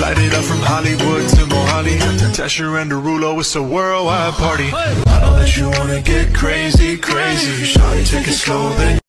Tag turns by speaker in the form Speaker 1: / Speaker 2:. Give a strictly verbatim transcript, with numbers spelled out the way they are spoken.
Speaker 1: Light it up from Hollywood to Mohali, Tesher and Derulo, it's a worldwide party. I know that you wanna get crazy, crazy. Shawty, take it slow, then